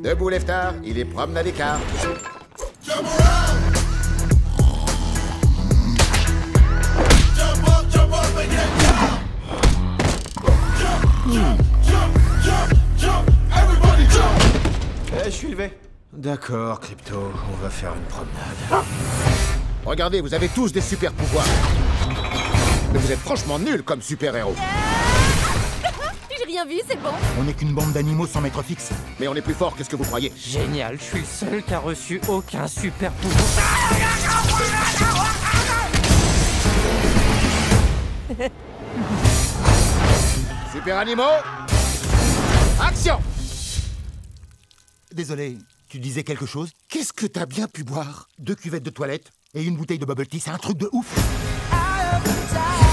Debout, Leftar, il est promenade d'écart. Je suis levé. D'accord, Crypto, on va faire une promenade. Regardez, vous avez tous des super pouvoirs. Mais vous êtes franchement nuls comme super-héros. J'ai rien vu, c'est bon. On n'est qu'une bande d'animaux sans maître fixe. Mais on est plus fort que ce que vous croyez. Génial, je suis le seul qui a reçu aucun super pouvoir. Super animaux, action! Désolé, tu disais quelque chose? Qu'est-ce que t'as bien pu boire? 2 cuvettes de toilette et une bouteille de bubble tea, c'est un truc de ouf. I